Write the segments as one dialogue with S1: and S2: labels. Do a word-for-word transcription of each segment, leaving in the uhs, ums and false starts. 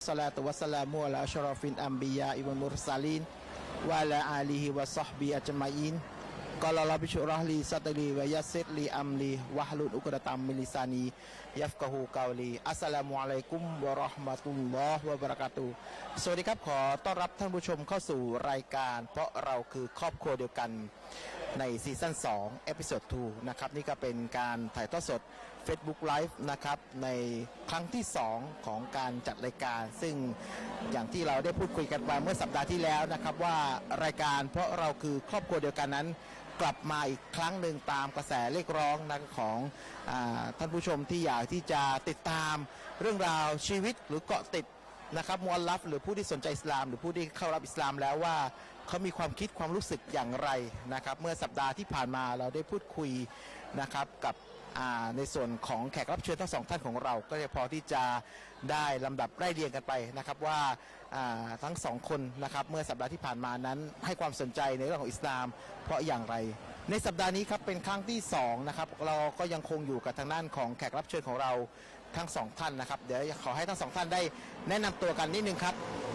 S1: สลาตุวะสลามุอะลาอัชรอฟินอัมบิยาอิวัลมุรซาลีนวะลาอาลีฮิวะซอฮบิอัจมัยอินกอลลอบิชุรอฮลีซัตลีวะยัสซิรลีอัมลีวะฮลุลอุกดะตัมมิลิซานียัฟกะฮูกาวลีอัสสลามุอะลัยกุมวะเราะห์มะตุลลอฮ์วะบะเราะกาตุฮ์สวัสดีครับขอต้อนรับท่านผู้ชมเข้าสู่รายการเพราะเราคือครอบครัวเดียวกันในซีซั่นสองเอพิโซดสองนะครับนี่ก็เป็นการถ่ายทอดสด Facebook Live นะครับในครั้งที่สองของการจัดรายการซึ่งอย่างที่เราได้พูดคุยกันไปเมื่อสัปดาห์ที่แล้วนะครับว่ารายการเพราะเราคือครอบครัวเดียวกันนั้นกลับมาอีกครั้งหนึ่งตามกระแสเรียกร้องนะของอาท่านผู้ชมที่อยากที่จะติดตามเรื่องราวชีวิตหรือเกาะติดนะครับมุอัลลัฟหรือผู้ที่สนใจอิสลามหรือผู้ที่เข้ารับอิสลามแล้วว่าเขามีความคิดความรู้สึกอย่างไรนะครับเมื่อสัปดาห์ที่ผ่านมาเราได้พูดคุยนะครับกับในส่วนของแขกรับเชิญทั้งสองท่านของเราก็จะพอที่จะได้ลำดับไล่เรียงกันไปนะครับว่าทั้งสองคนนะครับเมื่อสัปดาห์ที่ผ่านมานั้นให้ความสนใจในเรื่องของอิสลามเพราะอย่างไรในสัปดาห์นี้ครับเป็นครั้งที่สองนะครับเราก็ยังคงอยู่กับทางด้านของแขกรับเชิญของเราทั้งสองท่านนะครับเดี๋ยวขอให้ทั้งสองท่านได้แนะนำตัวกันนิดนึงครับ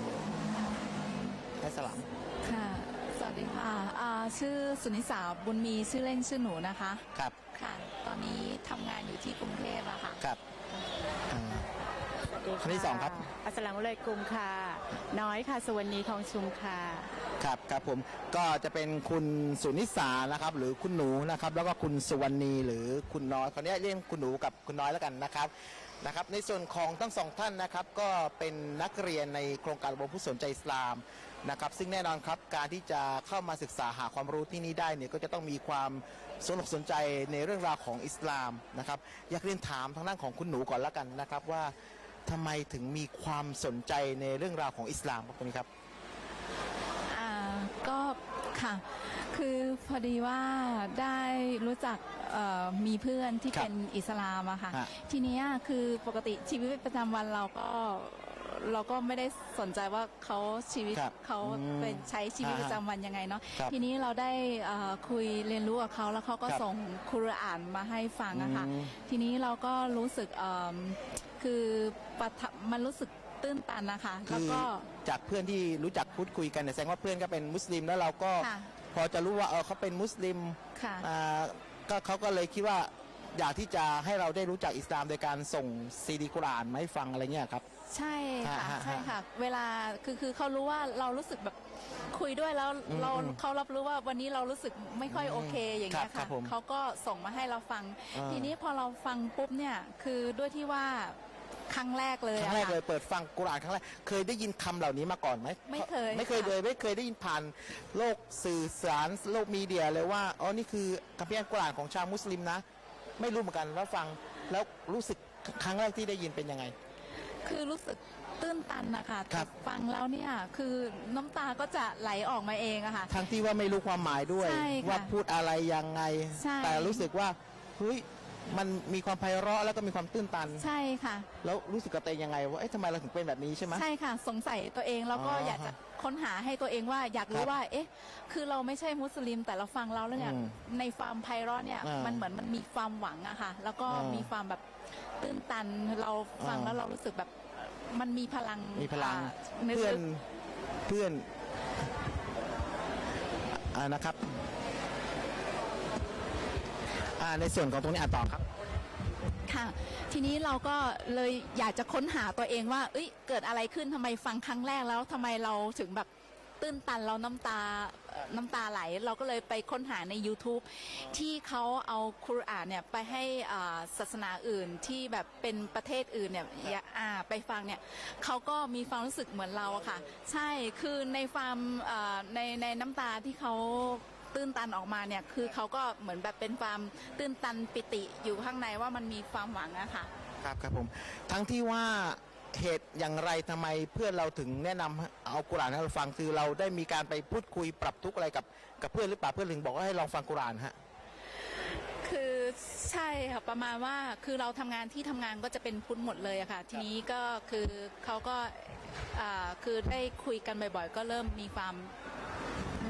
S1: ให้สลาม
S2: ค่ะสวัสดีค่ะชื่อสุนิสาบุญมีชื่อเล่นชื่อหนูนะคะ
S1: ครับ
S2: ค่ะตอนนี้ทำงานอยู่ที่กรุงเทพอะค่ะ
S1: ครับ
S3: คนที่สองครับอัสสลามุอะลัยกุมค่ะน้อยค่ะสวนีทองชุมค่ะ
S1: ครับครับผมก็จะเป็นคุณสุนิสานะครับหรือคุณหนูนะครับแล้วก็คุณสุวรรณีหรือคุณน้อยคนนี้เรียกคุณหนูกับคุณน้อยแล้วกันนะครับนะครับในส่วนของทั้งสองท่านนะครับก็เป็นนักเรียนในโครงการอบรมผู้สนใจอิสลามนะครับซึ่งแน่นอนครับการที่จะเข้ามาศึกษาหาความรู้ที่นี่ได้เนี่ยก็จะต้องมีความสนอกสนใจในเรื่องราวของอิสลามนะครับอยากเรียนถามทางด้านของคุณหนูก่อนแล้วกันนะครับว่าทำไมถึงมีความสนใจในเรื่องราวของอิสลามครับคุณครับ
S2: อ่าก็ค่ะคือพอดีว่าได้รู้จักมีเพื่อนที่เป็นอิสลามอะค่ะทีนี้คือปกติชีวิตประจำวันเราก็เราก็ไม่ได้สนใจว่าเขาชีวิตเขาเป็นใช้ชีวิตประจำวันยังไงเนาะทีนี้เราได้คุยเรียนรู้กับเขาแล้วเขาก็ส่งคุรอานมาให้ฟังอะค่ะทีนี้เราก็รู้สึกคือมันรู้สึกตื้นตันนะคะแล้วก็
S1: จากเพื่อนที่รู้จักพูดคุยกันเนี่ยแสดงว่าเพื่อนก็เป็นมุสลิมแล้วเราก็พอจะรู้ว่าเออเขาเป็นมุสลิมก็เขาก็เลยคิดว่าอยากที่จะให้เราได้รู้จักอิสลามโดยการส่งซีดีกุรอานมาให้ฟังอะไรเงี้ยครับ
S2: ใช่ค่ะใช่ค่ะเวลาคือคือเขารู้ว่าเรารู้สึกแบบคุยด้วยแล้วเราเขารับรู้ว่าวันนี้เรารู้สึกไม่ค่อยโอเคอย่างเงี้ยค่ะเขาก็ส่งมาให้เราฟังทีนี้พอเราฟังปุ๊บเนี่ยคือด้วยที่ว่าครั้งแรกเลย
S1: ครั้งแรกเลยเปิดฟังกุรอานครั้งแรกเคยได้ยินคำเหล่านี้มาก่อนไหม
S2: ไม่เคย
S1: ไม่เคยเลยไม่เคยได้ยินผ่านโลกสื่อสารโลกมีเดียเลยว่าอ๋อนี่คือคัมภีร์กุรอานของชาวมุสลิมนะไม่รู้เหมือนกันแล้วฟังแล้วรู้สึกครั้งแรกที่ได้ยินเป็นยังไง
S2: คือรู้สึกตื้นตันนะคะฟังแล้วเนี่ยคือน้ำตาก็จะไหลออกมาเองอะค่ะ
S1: ทั้งที่ว่าไม่รู้ความหมายด้วยว่าพูดอะไรยังไงแต่รู้สึกว่าเฮ้ยมันมีความไพเราะแล้วก็มีความตื้นตัน
S2: ใช่ค่ะ
S1: แล้วรู้สึกกับตัวเองยังไงว่าเอ๊ะทำไมเราถึงเป็นแบบนี้ใช่ไหม
S2: ใช่ค่ะสงสัยตัวเองแล้วก็อยากจะค้นหาให้ตัวเองว่าอยากรู้ว่าเอ๊ะคือเราไม่ใช่มุสลิมแต่เราฟังเราแล้วเนี่ยในความไพเราะเนี่ยมันเหมือนมันมีความหวังอะค่ะแล้วก็มีความแบบตื้นตันเราฟังแล้วเรารู้สึกแบบมันมีพลัง
S1: มีพลังเพื่อนเพื่อนอ่านะครับในส่วนของตรงนี้อ่านต่อครับ
S2: ค่ะทีนี้เราก็เลยอยากจะค้นหาตัวเองว่าเอ้ยเกิดอะไรขึ้นทำไมฟังครั้งแรกแล้วทำไมเราถึงแบบตื้นตันเราน้ำตาน้ำตาไหลเราก็เลยไปค้นหาใน YouTube ที่เขาเอาคุรอานเนี่ยไปให้ศาสนาอื่นที่แบบเป็นประเทศอื่นเนี่ยไปฟังเนี่ยเขาก็มีความรู้สึกเหมือนเราค่ะใช่คือในความในในน้ำตาที่เขาตื้นตันออกมาเนี่ยคือเขาก็เหมือนแบบเป็นความตื้นตันปิติอยู่ข้างในว่ามันมีความหวังอะค่ะ
S1: ครับครับผมทั้งที่ว่าเหตุอย่างไรทำไมเพื่อนเราถึงแนะนำเอากุรอานให้เราฟังคือเราได้มีการไปพูดคุยปรับทุกข์อะไรกับกับเพื่อนหรือเปล่าเพื่อนถึงบอกว่าให้ลองฟังกุรอานฮะ
S2: คือใช่ค่ะประมาณว่าคือเราทำงานที่ทำงานก็จะเป็นพุทธหมดเลยอะค่ะทีนี้ก็คือเขาก็คือได้คุยกันบ่อยๆก็เริ่มมีความ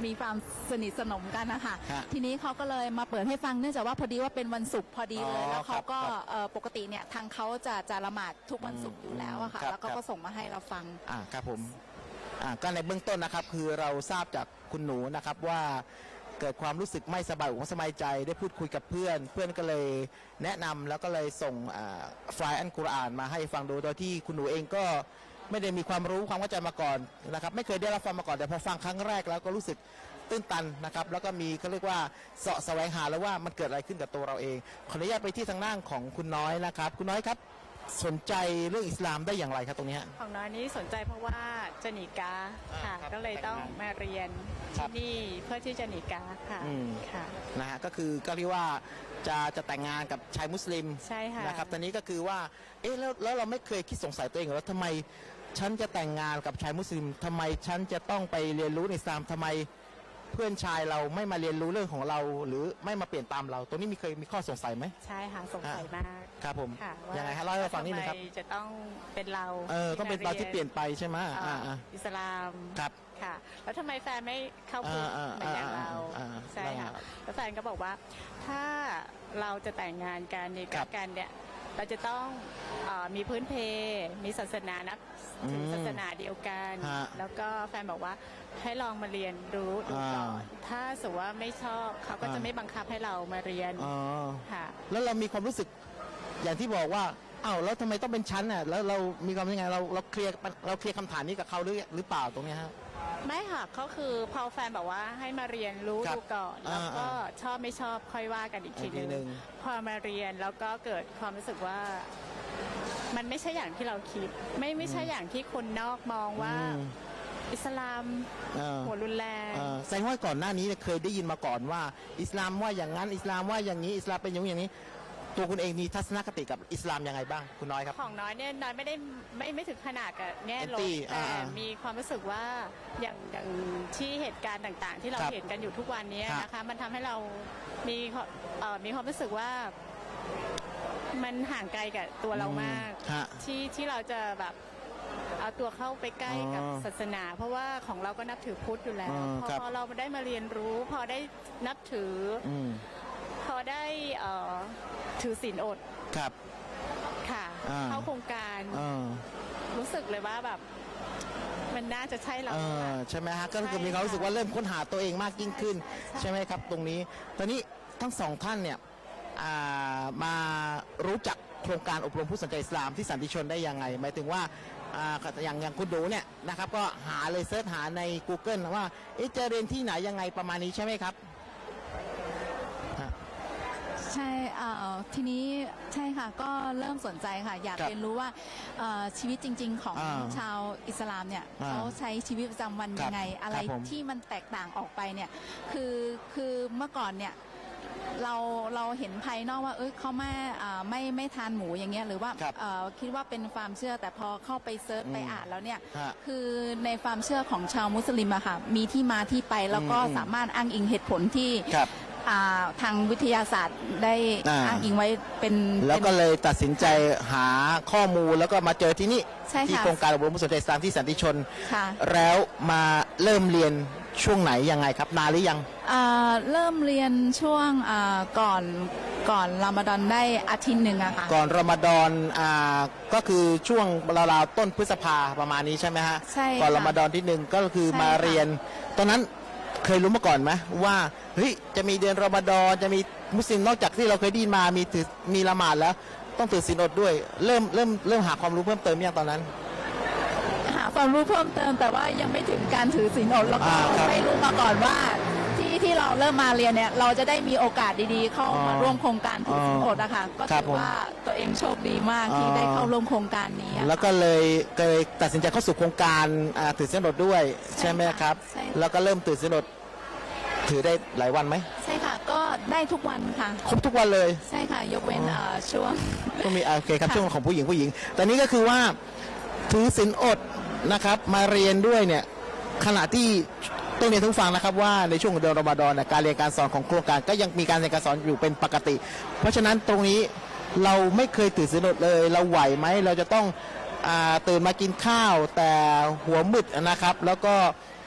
S2: มีความสนิทสนมกันนะคะ
S1: ฮะ
S2: ทีนี้เขาก็เลยมาเปิดให้ฟังเนื่องจากว่าพอดีว่าเป็นวันศุกร์พอดีเล
S1: อ๋
S2: ย
S1: อ
S2: แล้วเขาก็
S1: ครับ
S2: เอ่อปกติเนี่ยทางเขาจะจะละหมาดทุกวันศุกร์อยู่แล้วอะค่ะ
S1: ครับ
S2: แล้วก็
S1: ครับ
S2: ก็ส่งมาให้เราฟัง
S1: อ่าครับผมอ่าก็ในเบื้องต้นนะครับคือเราทราบจากคุณหนูนะครับว่าเกิดความรู้สึกไม่สบายอกไม่สบายใจได้พูดคุยกับเพื่อน เพื่อนก็เลยแนะนำแล้วก็เลยส่งอ่าไฟล์อัลกุรอานมาให้ฟังดูโดยที่คุณหนูเองก็ไม่ได้มีความรู้ความเข้าใจมาก่อนนะครับไม่เคยได้รับฟังมาก่อนแต่พอฟังครั้งแรกแล้วก็รู้สึกตื้นตันนะครับแล้วก็มีเขาเรียกว่าเสาะแสวงหาแล้วว่ามันเกิดอะไรขึ้นกับตัวเราเองขออนุญาตไปที่ทางด้านของคุณน้อยนะครับคุณน้อยครับสนใจเรื่องอิสลามได้อย่างไรครับตรงนี้
S3: ของน้อยนี้สนใจเพราะว่าจะหนีกาค่ะ
S1: อ่าครับ
S3: ก็เลยต้องมาเรียน
S1: ครั
S3: ที่
S1: บ
S3: นี่เพื่อที่จะหนีกาค่ะ
S1: อืม
S3: ค่ะ
S1: นะฮะก็คือก็เรียกว่าจะจะแต่งงานกับชายมุสลิม
S3: ใช่ค่ะ
S1: นะครับตอนนี้ก็คือว่าเอ๊ะแล้วแล้วเราไม่เคยคิดสงสัยตัวเองเหรอว่าทำไมฉันจะแต่งงานกับชายมุสลิมทำไมฉันจะต้องไปเรียนรู้ในอิสลามทำไมเพื่อนชายเราไม่มาเรียนรู้เรื่องของเรา หรือไม่มาเปลี่ยนตามเรา ตรงนี้มีเคยมีข้อสงสัยไหม
S3: ใช่ค่ะสงสัยมาก
S1: ครับผม
S3: ค่ะ
S1: ยังไงฮะเล่าให้เราฟังนิดนึงครับ
S3: ทำไมจะต้องเป็นเรา
S1: เออต้องเป็นเราที่เปลี่ยนไปใช่ไหม
S3: อ่า
S1: อ่าอ่า
S3: อิสลาม
S1: ครับ
S3: ค่ะ แล้วทำไมแฟนไม่เข้าพูด
S1: อ่า
S3: เหมือนอย่างเรา
S1: อ่าอ่าอ่า
S3: ใช่ค่ะ
S1: อ่า
S3: แล้วแฟนก็บอกว่าถ้าเราจะแต่งงานกันใน
S1: ครับ
S3: กันเนี่ยเราจะต้องเอ่อมีพื้นเพมีศาสนานับถือศาสนาเดียวกัน
S1: ฮะ
S3: แล้วก็แฟนบอกว่าให้ลองมาเรียนรู้ดูก่อน
S1: อ่า
S3: ถ้าสมมติว่าไม่ชอบเขาก็จะ
S1: อ่า
S3: ไม่บังคับให้เรามาเรียน
S1: อ๋อ
S3: ค่ะ
S1: แล้วเรามีความรู้สึกอย่างที่บอกว่าอ้าวแล้วทำไมต้องเป็นชั้นน่ะแล้วเรามีความยังไงเราเราเคลียร์เราเคลียร์คำถามนี้กับเขาหรือหรือเปล่าตรงเนี้ยฮะ
S3: ไม่ค่ะก็คือพอแฟนบอกว่าให้มาเรียนรู้
S1: ครับ
S3: ดูก่อน แล้วก็
S1: อ่า
S3: ชอบไม่ชอบค่อยว่ากันอีกที
S1: อีกที
S3: นึ
S1: หนึ่
S3: ง
S1: ง
S3: พอมาเรียนแล้วก็เกิดความรู้สึกว่า มันไม่ใช่อย่างที่เราคิด ไม่ไม่ใช่อย่างที่คนนอกมองว่า
S1: อืม
S3: อิสลาม
S1: เออ
S3: หัวรุนแรง
S1: เอ่อแสดงว่าก่อนหน้านี้เนี่ยเคยได้ยินมาก่อนว่า อิสลามว่าอย่างนั้นอิสลามว่าอย่างนี้อิสลามเป็นอย่างนี้อย่างนี้ ตัวคุณเองมีทัศนคติกับอิสลามยังไงบ้างคุณน้อยครับ
S3: ของน้อยเนี่ยน้อยไม่ได้ไม่ไม่ถึงขนาดกับแง่ลบ
S1: Anti
S3: แต่
S1: อ่า
S3: มีความรู้สึกว่าอย่างอย่างที่เหตุการณ์ต่างๆ ที่เรา
S1: ครับ
S3: เห็นกันอยู่ทุกวันนี้
S1: ครับ
S3: นะคะ มันทำให้เรามีเอ่อมีความรู้สึกว่า มันห่างไกลกับตัวเรามาก
S1: ฮะ
S3: ที่ที่เราจะแบบเอาตัวเข้าไปใกล้กับ
S1: อ๋อ
S3: ศาสนา เพราะว่าของเราก็นับถือพุทธอยู่แล้ว
S1: อ๋อ
S3: พอ
S1: ครับ
S3: พอเราได้มาเรียนรู้ พอได้นับถืออ
S1: อืม
S3: พอได้เอ่อถือศีลอด
S1: ครับ
S3: ค่ะ
S1: อ่า
S3: เข้าโครงการ
S1: เออ
S3: รู้สึกเลยว่าแบบมันน่าจะใช่เรา
S1: เออ
S3: ค่ะ
S1: ใช่ไหมฮะก็คือ
S3: ใช่
S1: มีความรู้สึกว่าเริ่มค้นหาตัวเองมากยิ่งขึ้น
S3: ใช่ใช่
S1: ใช่ไหมครับ ตรงนี้ ตอนนี้ทั้งสองท่านเนี่ยอ่ามารู้จักโครงการอบรมผู้สนใจอิสลามที่สันติชนได้ยังไงหมายถึงว่าอ่าอย่างอย่างคุณดูเนี่ยนะครับก็หาเลยเสิร์ชหาใน Google ว่าเอ๊ะจะเรียนที่ไหนยังไงประมาณนี้ใช่ไหมครับฮะ
S2: ใช่เอ่อทีนี้ใช่ค่ะก็เริ่มสนใจค่ะ อยาก
S1: ครับ
S2: เรียนรู้ว่าเอ่อชีวิตจริง ๆ ของ
S1: อ่า
S2: ชาวอิสลามเนี่ย
S1: อ่า
S2: เขาใช้ชีวิตประจำวัน
S1: ครับ
S2: ยังไง อะไร
S1: ครับผม
S2: ที่มันแตกต่างออกไปเนี่ยคือคือเมื่อก่อนเนี่ยเราเราเห็นภายนอกว่าเอ้ยเขาไม่อ่าไม่ไม่ทานหมูอย่างเงี้ยหรือว่า
S1: ครับ
S2: เอ่อคิดว่าเป็นความเชื่อแต่พอเข้าไปเซิร์ช
S1: อืม
S2: ไปอ่านแล้วเนี่ย
S1: ฮะ
S2: คือในความเชื่อของชาวมุสลิมอะค่ะมีที่มาที่ไปแล้วก็
S1: อืม
S2: สามารถอ้างอิงเหตุผลที่
S1: ครับ
S2: อ่าทางวิทยาศาสตร์ได้
S1: อ่า
S2: อ้างอิงไว้เป็น
S1: แล้วก็
S2: เป็น
S1: เลยตัดสินใจหาข้อมูลแล้วก็มาเจอที่นี่
S2: ใช่ค่ะ
S1: ที่โครงการอบรมผู้สนใจอิสลามที่สันติชน
S2: ค่ะ
S1: แล้วมาเริ่มเรียนช่วงไหนยังไงครับนานหรือยัง
S2: อ่าเริ่มเรียนช่วงอ่าก่อนก่อนรอมฎอนได้อาทิตย์หนึ่งอะค่ะ
S1: ก่อนรอมฎอนอ่าก็คือช่วงราวๆต้นพฤษภาประมาณนี้ใช่ไหมฮะ
S2: ใช่ค่ะ
S1: ก่อนรอมฎอนที่หนึ่งก็คือ
S2: ใช่
S1: มา
S2: ค่ะ
S1: เรียน ตอนนั้นเคยรู้มาก่อนไหมว่าเฮ้ยจะมีเดือนรอมฎอนจะมีมุสลิมนอกจากที่เราเคยได้ยินมามีถือมีละหมาดแล้ว ต้องถือศีลอดด้วยเริ่มเริ่มเริ่มหาความรู้เพิ่มเติมยังตอนนั้น
S2: หาความรู้เพิ่มเติมแต่ว่ายังไม่ถึงการถือศีลอดแล้วก็
S1: อ่าครับ
S2: ไม่รู้มาก่อนว่าที่ที่เราเริ่มมาเรียนเนี่ยเราจะได้มีโอกาสดีๆ เข้า
S1: อ๋อ
S2: มาร่วมโครงการถือศีลอดนะคะก็
S1: ครั
S2: ถื
S1: บ
S2: อ
S1: ผม
S2: ว่าตัวเองโชคดีมากที่
S1: อ๋อ
S2: ได้เข้าร่วมโครงการนี้อะ
S1: แล้วก็เลยก็เลยตัดสินใจเข้าสู่โครงการอ่าถือศีลอดด้วยใช่ไหมครับ
S2: ใช่ค่ะ
S1: แล้วก็เริ่มถือศีลอดถือได้หลายวันไหม
S2: ใช่ค่ะก็ได้ทุกวันค่ะ
S1: ครบทุกวันเลย
S2: ใช่ค่ะยกเว้น
S1: อ๋อ
S2: เอ่อช่วง
S1: ก็มีอ่าโอเคครับ
S2: ค่ะ
S1: ช่วงของผู้หญิงผู้หญิงตอนนี้ก็คือว่าถือศีลอดนะครับมาเรียนด้วยเนี่ยขณะที่ต้องเรียนทุกฟังนะครับว่าในช่วงเดือนรอมฎอนเนี่ยการเรียนการสอนของโครงการก็ยังมีการเรียนการสอนอยู่เป็นปกติ เพราะฉะนั้นตรงนี้เราไม่เคยถือศีลอดเลย เราไหวไหมเราจะต้องอ่าตื่นมากินข้าวแต่หัวมืดนะครับ แล้วก็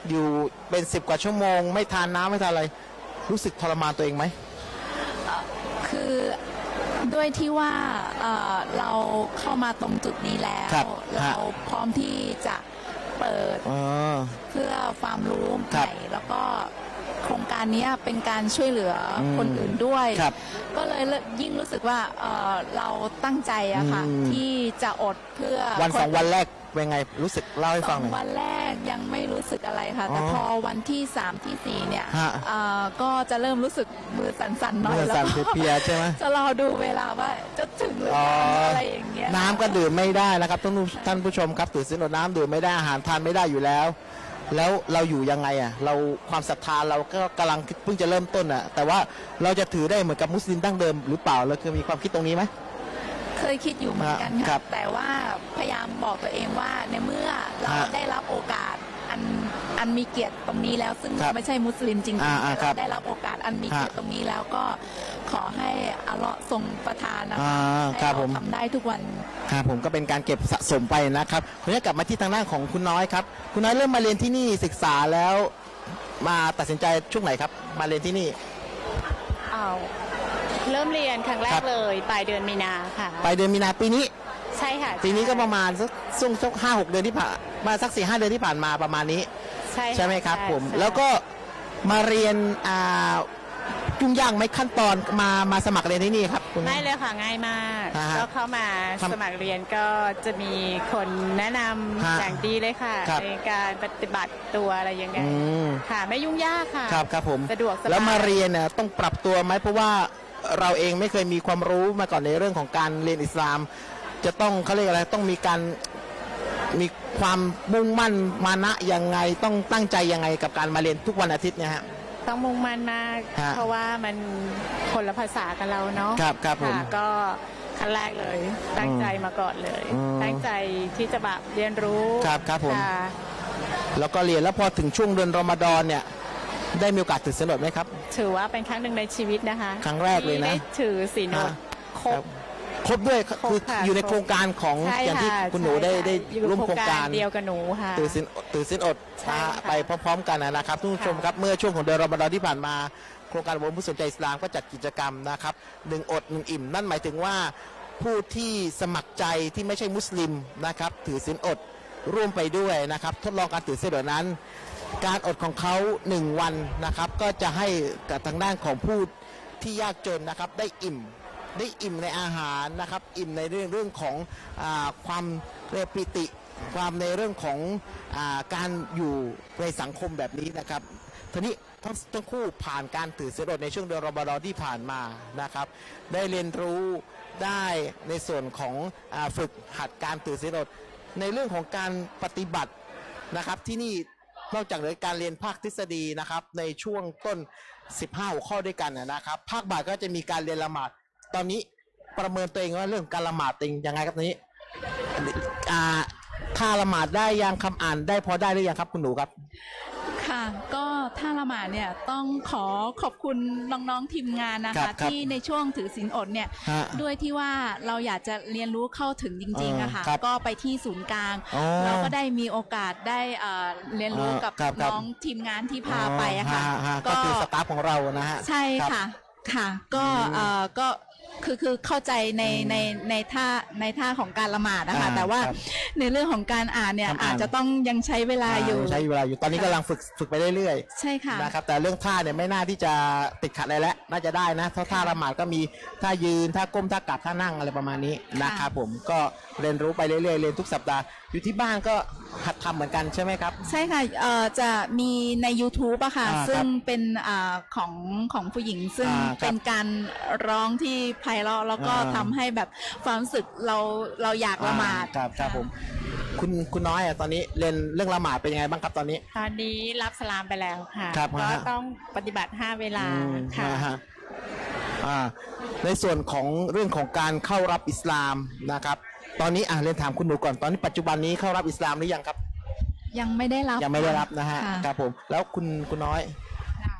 S1: อยู่เป็นสิบกว่าชั่วโมง ไม่ทานน้ำไม่ทานอะไรรู้สึกทรมานตัวเองไหม
S2: คือด้วยที่ว่าเเราเข้ามาตรงจุดนี้แล้วเราพร้อมที่จะเปิดเพื่อความรู้ใหม่แล้วก็โครงการนี้เป็นการช่วยเหลือคนอื่นด้วยก็เลยยิ่งรู้สึกว่า เ, เราตั้งใจอะค่ะที่จะอดเพื่อ
S1: วันสองวันแรกเป็นไงรู้สึกเล่าให้ฟังหน่อย
S2: วันแรกยังไม่รู้สึกอะไรค่ะแต่พอวันที่สามที่สี่เนี่ยก็จะเริ่มรู้สึกมือสั่นๆหน่อยแล้วก็
S1: เพียใช่ไหม
S2: จะรอดูเวลาว่าจะถึงหรืออะไรอย่างเงี้ย
S1: น้ำก็ดื่มไม่ได้นะครับท่านท่านผู้ชมครับถือศีลอดน้ำดื่มไม่ได้อาหารทานไม่ได้อยู่แล้วแล้วเราอยู่ยังไงอ่ะเราความศรัทธาเราก็กำลังเพิ่งจะเริ่มต้นอ่ะแต่ว่าเราจะถือได้เหมือนกับมุสลิมดั้งเดิมหรือเปล่าเราเคยมีความคิดตรงนี้ไหม
S2: เคยคิดอยู่เหมือนกันค่ะแต่ว่าพยายามบอกตัวเองว่าในเมื่อเราได้รับโอกาสอันอันมีเกียรติตรงนี้แล้วซึ่งไม่ใช่มุสลิมจริงๆเราได้รับโอกาสอันมีเกียรติตรงนี้แล้วก็ขอให้อัลเลาะห์ทรงประทานนะคะให้เราทำได้ทุกวัน
S1: ครับผมก็เป็นการเก็บสะสมไปนะครับผมจะกลับมาที่ทางด้านของคุณน้อยครับคุณน้อยเริ่มมาเรียนที่นี่ศึกษาแล้วมาตัดสินใจช่วงไหนครับมาเรียนที่นี่
S3: อ้าวเริ่มเรียนครั้งแรกเลยปลายเดือนมีนาค่ะ
S1: ปลายเดือนมีนาปีนี้
S3: ใช่ค่ะ
S1: ปีนี้ก็ประมาณสักช่วงสักห้าหกเดือนที่ผ่านมาสักสี่ห้าเดือนที่ผ่านมาประมาณนี้ใช่ใช่ไหมครับผมแล้วก็มาเรียนอ่ายุ่งยากไหมขั้นตอนมามาสมัครเรียนที่นี่ครับ
S3: ง่ายเลยค่ะง่ายมากก็เข้ามาสมัครเรียนก็จะมีคนแนะนำอย่างดีเลยค่ะในการปฏิบัติตัวอะไรยังไงค่ะไม่ยุ่งยากค่ะ
S1: ครับครับผม
S3: สะดวกสบาย
S1: แล้วมาเรียนเนี่ยต้องปรับตัวไหมเพราะว่าเราเองไม่เคยมีความรู้มาก่อนในเรื่องของการเรียนอิสลามจะต้องเขาเรียกอะไรต้องมีการมีความมุ่งมั่นมานะยังไงต้องตั้งใจยังไงกับการมาเรียนทุกวันอาทิตย์เนี่ยฮะ
S3: ต้องมุ่งมั่นมากเพราะว่ามันคนละภาษากับเราเนาะ
S1: ครับครับผม
S3: ก็ขั้นแรกเลยตั้งใจมาก่อนเลยตั้งใจที่จะแบบเรียนรู้
S1: ครับครับผมแล้วก็เรียนแล้วพอถึงช่วงเดือนรอมฎอนเนี่ยได้มีโอกาสถือศีลอดไหมครับ
S3: ถือว่าเป็นครั้งหนึ่งในชีวิตนะคะ
S1: ครั้งแรกเลยนะ
S3: ที่ได้ถือศีลอดครบ
S1: ครบด้วยคืออยู่ในโครงการของอย่างที่คุณหนูได้ได้ร่วมโครงการ
S3: เดียวกับหนูค่ะ
S1: ถือศีลถือศีลอดไปพร้อมๆกันนะครับทุกผู้ชมครับเมื่อช่วงของเดือนรอมฎอนที่ผ่านมาโครงการรวมผู้สนใจอิสลามก็จัดกิจกรรมนะครับหนึ่งอดหนึ่งอิ่มนั่นหมายถึงว่าผู้ที่สมัครใจที่ไม่ใช่มุสลิมนะครับถือศีลอดร่วมไปด้วยนะครับทดลองการถือศีลอดนั้นการอดของเขาหนึ่งวันนะครับก็จะให้กับทางด้านของผู้ที่ยากจนนะครับได้อิ่มได้อิ่มในอาหารนะครับอิ่มในเรื่องเรื่องของอ่าความเรียกปิติความในเรื่องของอ่าการอยู่ในสังคมแบบนี้นะครับทีนี้ทั้งทั้งคู่ผ่านการถือศีลอดในช่วงเดือนรอมฎอนที่ผ่านมานะครับได้เรียนรู้ได้ในส่วนของอ่าฝึกหัดการถือศีลอดในเรื่องของการปฏิบัตินะครับที่นี่นอกจากในการเรียนภาคทฤษฎีนะครับในช่วงต้นสิบห้าหัวข้อด้วยกันนะครับภาคบ่ายก็จะมีการเรียนละหมาดตอนนี้ประเมินตัวเองว่าเรื่องการละหมาดติงยังไงครับตอนนี้อ่าถ้าละหมาดได้ยังคำอ่านได้พอได้หรือยังครับคุณหนูครับ
S2: ค่ะก็ถ้าละหมาดเนี่ยต้องขอขอบคุณน้องๆทีมงานนะคะที่ในช่วงถือศีลอดเนี่ยด้วยที่ว่าเราอยากจะเรียนรู้เข้าถึงจริงๆนะคะก็ไปที่ศูนย์กลางเราก็ได้มีโอกาสได้เรียนรู้กับน้องทีมงานที่พาไปค่ะ
S1: ก็คือสตาฟของเรานะฮะ
S2: ใช่ค่ะค่ะก็ก็คือคือเข้าใจในในในท่าในท่าของการละหมาดนะคะแต่ว่าในเรื่องของการอ่านเนี่ยอาจจะต้องยังใช้เวลาอยู่
S1: ใช้เวลาอยู่ตอนนี้กำลังฝึกฝึกไปเรื่อย
S2: ๆใช่ค่ะ
S1: นะครับแต่เรื่องท่าเนี่ยไม่น่าที่จะติดขัดอะไรแล้วน่าจะได้นะท่าท่าละหมาดก็มีท่ายืนท่าก้มท่ากลับท่านั่งอะไรประมาณนี้นะครับผมก็เรียนรู้ไปเรื่อยๆเรียนทุกสัปดาห์อยู่ที่บ้านก็หัดทำเหมือนกันใช่ไหมครับ
S2: ใช่ค่ะเอ่อจะมีใน YouTube อะค่ะซึ่งเป็นอ่าของของผู้หญิงซึ่งเป็นการร้องที่ไพเราะแล้วก็ทำให้แบบความรู้สึกเราเราอยากละหมาด
S1: ครับครับผมคุณคุณน้อยอ่ะตอนนี้เรียนเรื่องละหมาดเป็นยังไงบ้างครับตอนนี้
S3: ตอนนี้รับสลามไปแล้วค่ะก็ต้องปฏิบัติห้าเวลาค่ะ
S1: อ่าในส่วนของเรื่องของการเข้ารับอิสลามนะครับตอนนี้อ่ะเรียนถามคุณหนูก่อนตอนนี้ปัจจุบันนี้เข้ารับอิสลามหรือยังครับ
S2: ยังไม่ได้รับ
S1: ยังไม่ได้รับนะฮะครับผมแล้วคุณคุณน้อย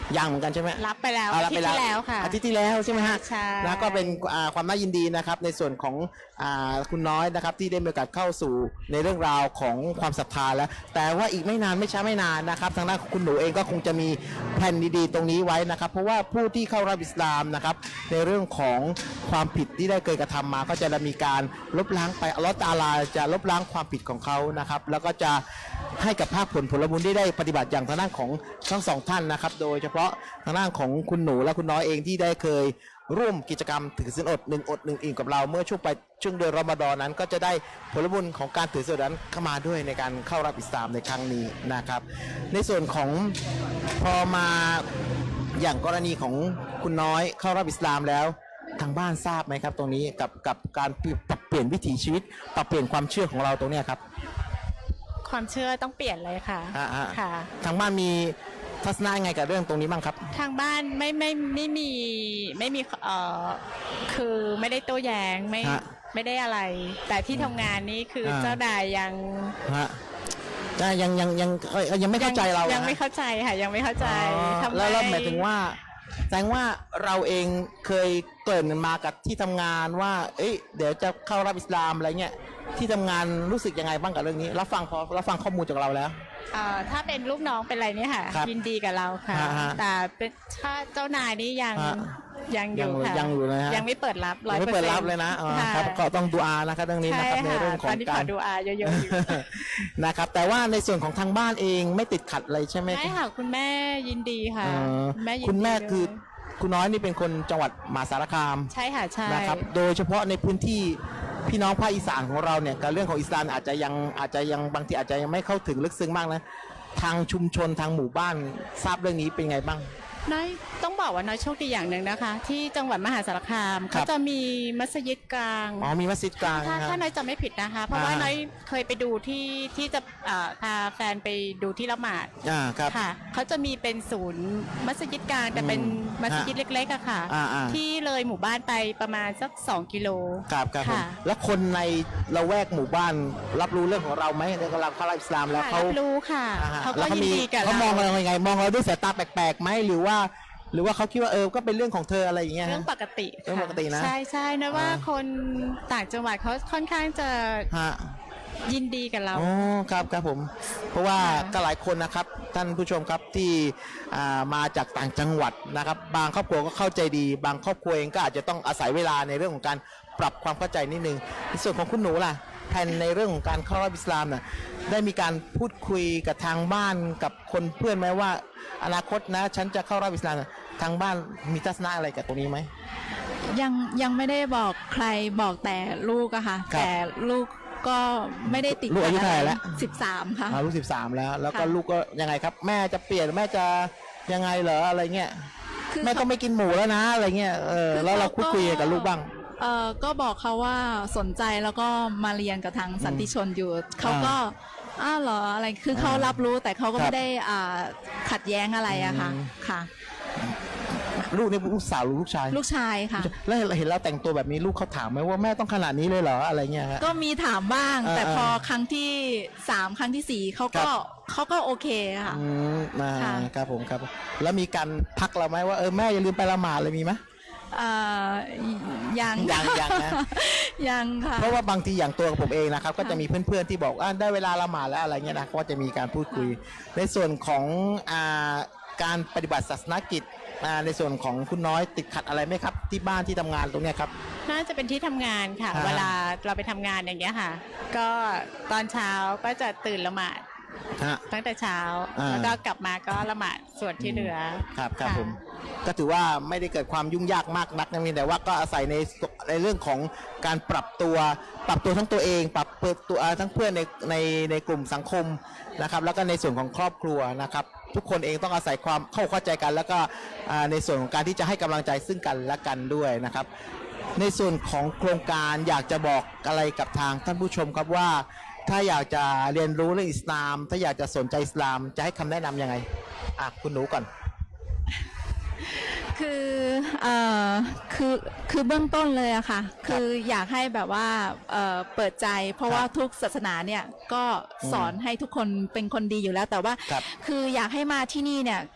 S1: ยังเหมือนกันใช่ไหม
S3: รับไปแล้วอาทิตย์ที่แล้วค่ะ
S1: อาทิตย์ที่แล้วใช่ไหมฮะ
S3: ใช่
S1: แล้วก็เป็นความน่ายินดีนะครับในส่วนของคุณน้อยนะครับที่ได้มีโอกาสเข้าสู่ในเรื่องราวของความศรัทธาแล้วแต่ว่าอีกไม่นานไม่ช้าไม่นานนะครับทางด้านของคุณหนูเองก็คงจะมีแผนดีๆตรงนี้ไว้นะครับเพราะว่าผู้ที่เข้ารับอิสลามนะครับในเรื่องของความผิดที่ได้เคยกระทำมาก็จะมีการลบล้างไปอัลเลาะห์ตะอาลาจะลบล้างความผิดของเขานะครับแล้วก็จะให้กับภาคผลผลบุญที่ได้ปฏิบัติอย่างทางด้านของทั้งสองท่านนะครับโดยเฉพาะทางด้านของคุณหนูและคุณน้อยเองที่ได้เคยร่วมกิจกรรมถือศีลอดหนึ่งอดหนึ่งอิ่มกับเราเมื่อช่วงไปช่วงเดือนรอมฎอนนั้นก็จะได้ผลบุญของการถือศีลนั้นเข้ามาด้วยในการเข้ารับอิสลามในครั้งนี้นะครับในส่วนของพอมาอย่างกรณีของคุณน้อยเข้ารับอิสลามแล้วทางบ้านทราบไหมครับตรงนี้กับกับการปรับเปลี่ยนวิถีชีวิตปรับเปลี่ยนความเชื่อของเราตรงนี้ครับ
S3: ความเชื่อต้องเปลี่ยนเลยค่ะ
S1: ค่ะทางบ้านมีทัศนะยังไงกับเรื่องตรงนี้บ้างครับ
S3: ทางบ้านไม่ไม่ไม่มีไม่มีเอ่อคือไม่ได้โต้แย้งไม่ไม่ได้อะไรแต่ที่ทำงานนี่คือเจ้านายยัง
S1: ยังยังยังยังไม่เข้าใจเรา
S3: ยังไม่เข้าใจค่ะยังไม่เข้าใจ
S1: แล้วเราหมายถึงว่าแสดงว่าเราเองเคยเกิดมากับที่ทำงานว่าเอ้ยเดี๋ยวจะเข้ารับอิสลามอะไรเงี้ยที่ทำงานรู้สึกยังไงบ้างกับเรื่องนี้รับฟังพอรับฟังข้อมูลจากเราแล้ว
S3: ถ้าเป็นลูกน้องเป็นอะไรเนี่ยค่ะยินดีกับเราค่ะแต่เป็นถ้าเจ้านายนี่ยังยังอยู่ค่ะ
S1: ยังอยู่นะฮะ
S3: ยังไม่เปิดรับร้อย
S1: เปอร์เซ็นต์ไม่เปิดรับเลยนะครับก็ต้องดูอานะครับเรื่องนี้นะครับในเรื่องของการ
S3: ดูอาเยอะๆอยู่
S1: นะครับแต่ว่าในส่วนของทางบ้านเองไม่ติดขัดอะไรใช่ไหม
S3: ไม่ค่ะคุณแม่ยินดีค่ะ
S1: คุณแม่คือคุณน้อยนี่เป็นคนจังหวัดมหาสารคาม
S3: ใช่ค่ะใช่
S1: นะครับโดยเฉพาะในพื้นที่พี่น้องภาคอีสานของเราเนี่ยกับเรื่องของอิสลามอาจจะยังอาจจะยังบางทีอาจจะยังไม่เข้าถึงลึกซึ้งมากนะทางชุมชนทางหมู่บ้านทราบเรื่องนี้เป็นไงบ้าง
S3: น้อยต้องบอกว่าน้อยโชคดีอย่างหนึ่งนะคะที่จังหวัดมหาสารคามเขาจะมีมัสยิดกลาง
S1: อ๋อมีมัสยิดกลาง
S3: ถ้าถ้าน้อยจะไม่ผิดนะคะเพราะว่าน้อยเคยไปดูที่ที่จะพาแฟนไปดูที่ละหมาด
S1: อ่าครับ
S3: ค่ะเขาจะมีเป็นศูนย์มัสยิดกลางแต่เป็นมัสยิดเล็กๆอะค่ะที่เลยหมู่บ้านไปประมาณสักสองกิโล
S1: ครับครับแล้วคนในละแวกหมู่บ้านรับรู้เรื่องของเราไหมในกำลังเข้ารับอิสลามแล้วเขา
S3: รับรู้ค่ะเขาก็ยินดีกับเรา
S1: เขามองเรายังไงมองเราด้วยสายตาแปลกๆไหมหรือว่าหรือว่าเขาคิดว่าเออก็เป็นเรื่องของเธออะไรอย่างเงี้ย
S3: เรื่องปกติ
S1: เรื่องปกตินะ
S3: ใช่ใช่นะว่าคนต่างจังหวัดเขาค่อนข้างจะยินดีกับเรา
S1: อ๋อครับครับผมเพราะว่าก็หลายคนนะครับท่านผู้ชมครับที่มาจากต่างจังหวัดนะครับบางครอบครัวก็เข้าใจดีบางครอบครัวเองก็อาจจะต้องอาศัยเวลาในเรื่องของการปรับความเข้าใจนิดนึงในส่วนของคุณหนูล่ะแทนในเรื่องของการเข้ารับอิสลามน่ะได้มีการพูดคุยกับทางบ้านกับคนเพื่อนไหมว่าอนาคตนะฉันจะเข้ารับอิสลามทางบ้านมีทัศนะอะไรกับตรงนี้ไหม
S2: ยังยังไม่ได้บอกใครบอกแต่ลูกอะค่ะแต่ลูกก็ไม่ได้ติด
S1: ลูกอายุเท่าไหร่แล้ว
S2: สิบสามค่ะ
S1: ลูกสิบสามแล้วแล้วก็ลูกก็ยังไงครับแม่จะเปลี่ยนแม่จะยังไงเหรออะไรเงี้ยแม่ก็ไม่กินหมูแล้วนะอะไรเงี้ยเออแล้วเราคุยคุยกับลูกบ้าง
S2: เออก็บอกเขาว่าสนใจแล้วก็มาเรียนกับทางสันติชนอยู่เขาก็อ้าวเหรออะไรคือเขารับรู้แต่เขาก็ไม่ได้อ่าขัดแย้งอะไรอะค่ะค่ะ
S1: ลูกนี่ลูกสาวหรือลูกชาย
S2: ลูกชายค่ะ
S1: แล้วเห็นเราแต่งตัวแบบนี้ลูกเขาถามไหมว่าแม่ต้องขนาดนี้เลยเหรออะไรเงี้ย
S2: ก็มีถามบ้างแต่พอครั้งที่สามครั้งที่สี่เขาก็เขาก็โอเคค่ะ
S1: อืมนะครับผมครับแล้วมีการพักเราไหมว่าเออแม่อย่าลืมไปละหมาดเลยมีไหม
S2: ยัง
S1: ยังยังนะ
S2: ยังค่ะ
S1: เพราะว่าบางทีอย่างตัวผมเองนะครับก็จะมีเพื่อนๆที่บอกอ่าได้เวลาละหมาดแล้วอะไรเงี้ยนะก็จะมีการพูดคุยในส่วนของอ่าการปฏิบัติศาสนกิจในส่วนของคุณน้อยติดขัดอะไรไหมครับที่บ้านที่ทำงานตรงนี้ครับ
S3: น่าจะเป็นที่ทำงานค่ะเวลาเราไปทำงานอย่างเงี้ยค่ะก็ตอนเช้าก็จะตื่นละหมาดตั้งแต่เช้าแล้วก็กลับมาก็ละหมาดส่วนที่เหลือ
S1: ครับครับผมก็ถือว่าไม่ได้เกิดความยุ่งยากมากนักนะแต่ว่าก็อาศัยในในเรื่องของการปรับตัวปรับตัวทั้งตัวเองปรับตัวทั้งเพื่อนในในในกลุ่มสังคมนะครับแล้วก็ในส่วนของครอบครัวนะครับทุกคนเองต้องอาศัยความเข้าเข้าใจกันแล้วก็ในส่วนของการที่จะให้กำลังใจซึ่งกันและกันด้วยนะครับในส่วนของโครงการอยากจะบอกอะไรกับทางท่านผู้ชมครับว่าถ้าอยากจะเรียนรู้เรื่องอิสลามถ้าอยากจะสนใจอิสลามจะให้คำแนะนำยังไงอ่ะคุณหนูก่อน
S2: คือเอ่อคือคือเบื้องต้นเลยอะค่ะคืออยากให้แบบว่าเอ่อเปิดใจเพราะว่าทุกศาสนาเนี่ยก็สอนให้ทุกคนเป็นคนดีอยู่แล้วแต่ว่าคืออยากให้มาที่นี่เนี่ย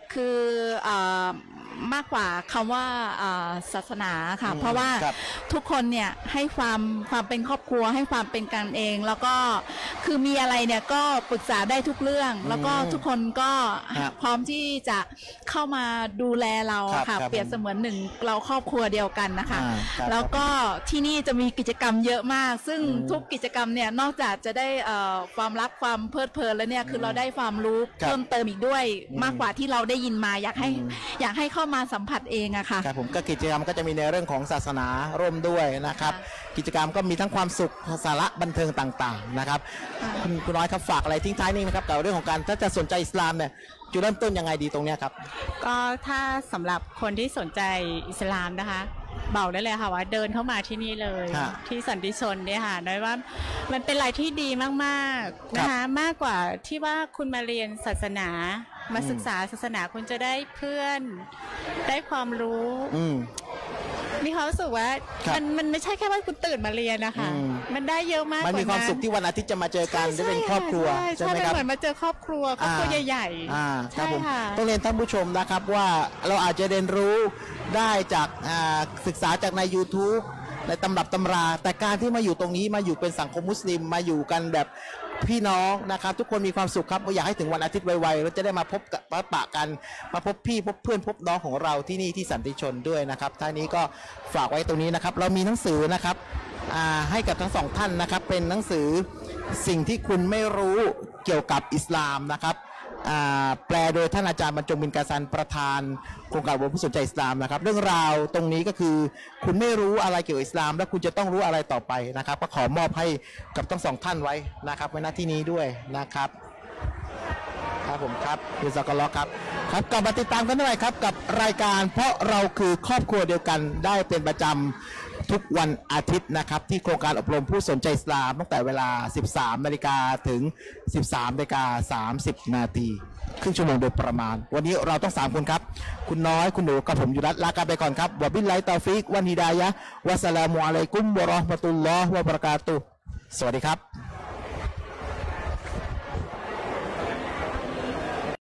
S2: คือเอ่อมากกว่าคำว่าศาสนาค่ะเพราะว่าทุกคนเนี่ยให้ความความเป็นครอบครัวให้ความเป็นกันเองแล้วก็คือมีอะไรเนี่ยก็ปรึกษาได้ทุกเรื่องแล้วก็ทุกคนก็พร้อมที่จะเข้ามาดูแลเราค่ะเปรียบเสมือนหนึ่งเราครอบครัวเดียวกันนะคะแล้วก็ที่นี่จะมีกิจกรรมเยอะมากซึ่งทุกกิจกรรมเนี่ยนอกจากจะได้ความรักความเพลิดเพลินแล้วเนี่ยคือเราได้ความรู้เพิ่มเติมอีกด้วยมากกว่าที่เราได้ยินมาอยากให้อยากให้เข้ามาสัมผัสเองอะค่ะ
S1: ครับผมก็กิจกรรมก็จะมีในเรื่องของศาสนาร่วมด้วยนะครับกิจกรรมก็มีทั้งความสุขสาระบันเทิงต่างๆนะครับคุณคุณน้อยครับฝากอะไรทิ้งท้ายนี่นะครับกับเรื่องของการถ้าจะสนใจอิสลามเนี่ยจุดเริ่มต้นยังไงดีตรงนี้ครับ
S3: ก็ถ้าสำหรับคนที่สนใจอิสลามนะคะบอกได้เลยค่ะว่าเดินเข้ามาที่นี่เลยที่สันติชนเนี่ยค่ะน้อยว่ามันเป็นอะไรที่ดีมากๆนะคะมากกว่าที่ว่าคุณมาเรียนศาสนามาศึกษาศาสนาคุณจะได้เพื่อนได้ความรู้มีความรู้สึกว่ามันมันไม่ใช่แค่ว่าคุณตื่นมาเรียนนะคะมันได้เยอะมาก
S1: มันมีความสุขที่วันอาทิตย์จะมาเจอกันได้เป็นครอบครัว
S3: ใช่ไหมครับเหมือนมาเจอครอบครัวครอบครัวใหญ่
S1: ๆใช่ค่ะต้องเรียนท่านผู้ชมนะครับว่าเราอาจจะเรียนรู้ได้จากศึกษาจากใน ยูทูบ ในตำรับตำราแต่การที่มาอยู่ตรงนี้มาอยู่เป็นสังคมมุสลิมมาอยู่กันแบบพี่น้องนะครับทุกคนมีความสุขครับอยากให้ถึงวันอาทิตย์ไวๆเราจะได้มาพบกับปะกันมาพบพี่พบเพื่อนพบน้องของเราที่นี่ที่สันติชนด้วยนะครับท่านี้ก็ฝากไว้ตรงนี้นะครับเรามีหนังสือนะครับให้กับทั้งสองท่านนะครับเป็นหนังสือสิ่งที่คุณไม่รู้เกี่ยวกับอิสลามนะครับแปลโดยท่านอาจารย์บรรจงบินกาซันประธานโครงการอบรมผู้สนใจอิสลามนะครับเรื่องราวตรงนี้ก็คือคุณไม่รู้อะไรเกี่ยวกับอิสลามแล้วคุณจะต้องรู้อะไรต่อไปนะครับก็ขอมอบให้กับทั้งสองท่านไว้นะครับไว้หน้าที่นี้ด้วยนะครับครับผมครับคุณสักลอครับครับกลับมาติดตามกันหน่อยครับกับรายการเพราะเราคือครอบครัวเดียวกันได้เป็นประจำทุกวันอาทิตย์นะครับที่โครงการอบรมผู้สนใจอิสลามตั้งแต่เวลา สิบสามนาฬิกา ถึง สิบสามนาฬิกาสามสิบนาทีครึ่งชั่วโมงโดยประมาณวันนี้เราต้องสามคนครับคุณน้อยคุณหนูกับผมยุรัตลากันไปก่อนครับวะบิลลาฮิตอฟิกวันฮิดายะฮ์วะสลามุอะลัยกุมวะเราะห์มะตุลลอฮ์วะบะเราะกาตุฮ์สวัสดีครับ